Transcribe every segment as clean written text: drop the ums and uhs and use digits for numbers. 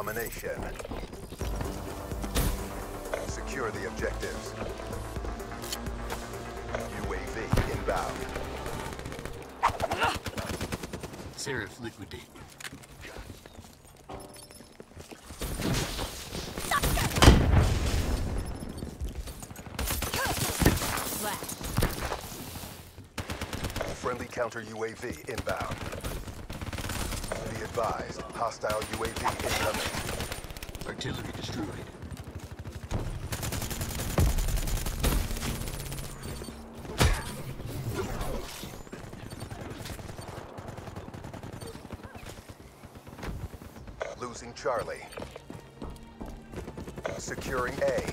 Domination. Secure the objectives. UAV inbound. Seraph liquidate. Friendly counter UAV inbound. Be advised, hostile UAV incoming. Artillery destroyed. Losing Charlie. Securing A.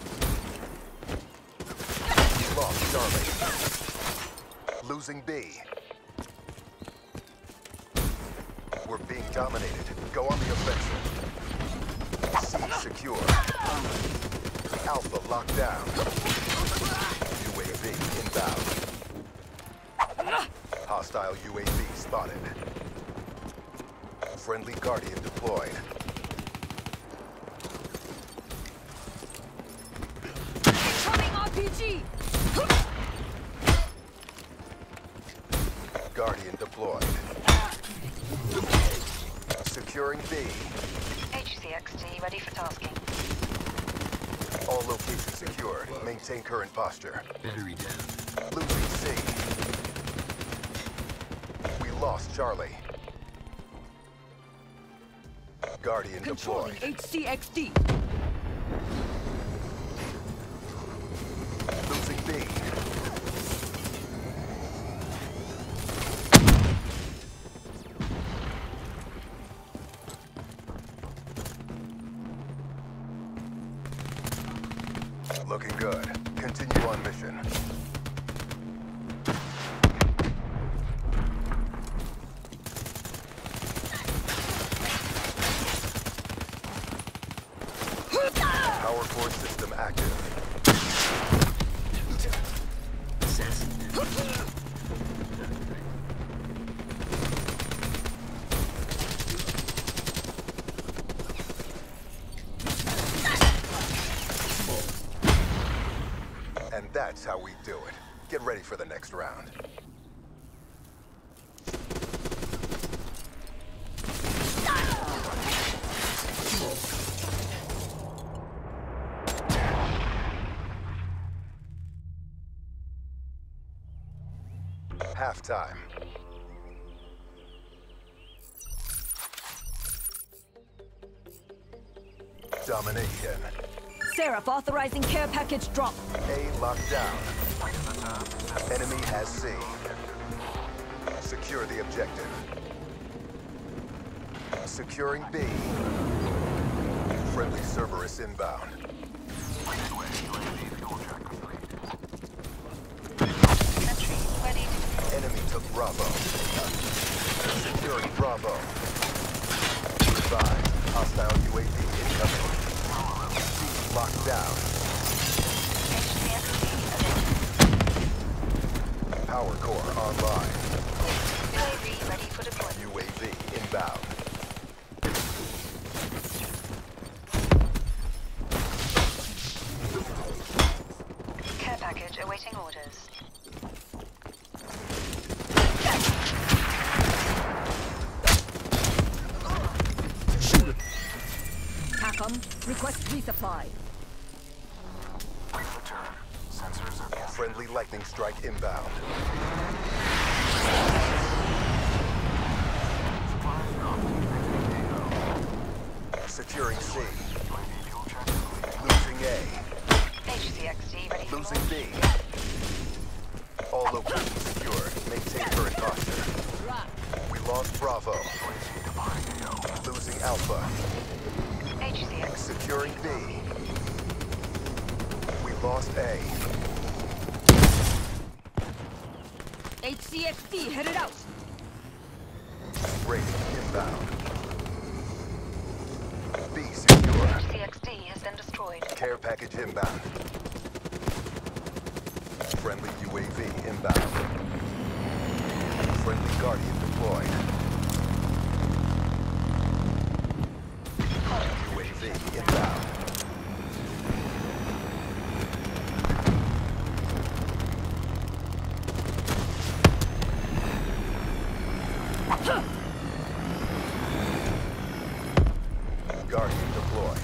Lost Charlie. Losing B. We're being dominated. Go on the offensive. C secure. Alpha locked down. UAV inbound. Hostile UAV spotted. Friendly Guardian deployed. Incoming RPG! Guardian deployed. Securing B. HCXD ready for tasking. All locations secured. Maintain current posture. Battery down. Losing C. We lost Charlie. Guardian Controlling deployed. HCXD. Losing B. Looking good. Continue on mission. Power core system active. Assassin. And that's how we do it. Get ready for the next round. Halftime. Domination. Seraph authorizing care package drop. A locked down. Enemy has C. Secure the objective. Securing B. Friendly Cerberus inbound. Entry ready to Enemy took Bravo. Securing Bravo. Advised. Hostile UAV incoming. C locked down. HCXD Power core online. UAV ready for deployment. UAV inbound. Care package awaiting orders. TACOM, request resupply. Friendly lightning strike inbound. Securing C. Losing A. HCXD ready for Losing launch. B. All locations secured. Maintain current posture. We lost Bravo. Losing Alpha. HCX Securing B. We lost A. HCXD headed out. Rating inbound. B secure. HCXD has been destroyed. Care package inbound. Friendly UAV inbound. Friendly Guardian deployed. Guardian deployed.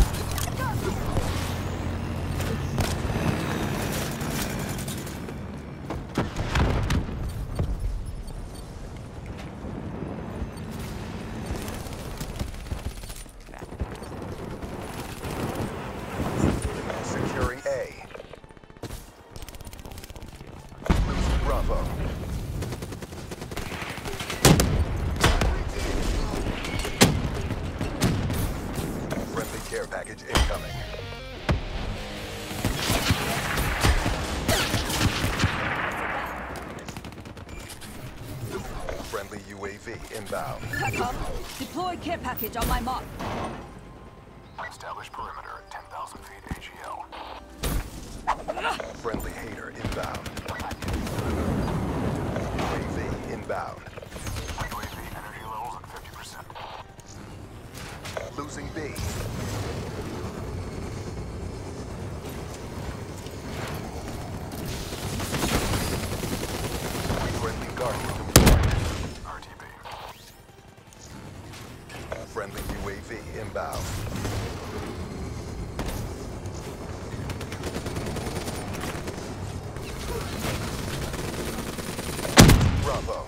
Securing A. Losing Bravo. Friendly care package incoming. Friendly UAV inbound. TACOM, deploy care package on my mark. Establish perimeter at 10,000 feet AGL. Friendly Hater inbound. UAV inbound. UAV energy levels at 50%. Losing B. Friendly Guardian deployed. RTB. Friendly UAV inbound. Bravo.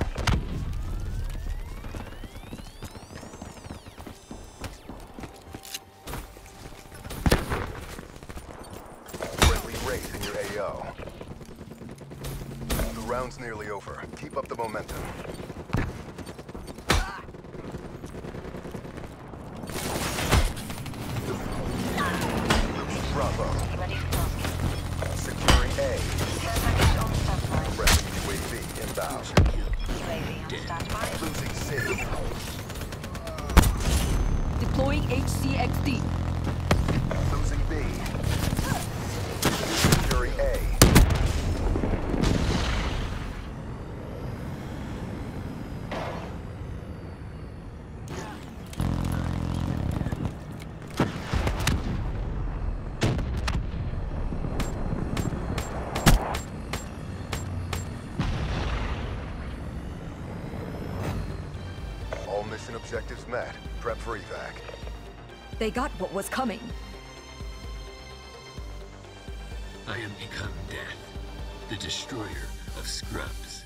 Friendly raid in your AO. The round's nearly over. Keep up the momentum. Bravo. Ready for tasking. Securing A. Care package on standby. Friendly UAV inbound. UAV on standby. Losing C. Deploying HCXD. Losing B. Securing A. All mission objectives met. Prep for evac. They got what was coming. I am become death, the destroyer of scrubs.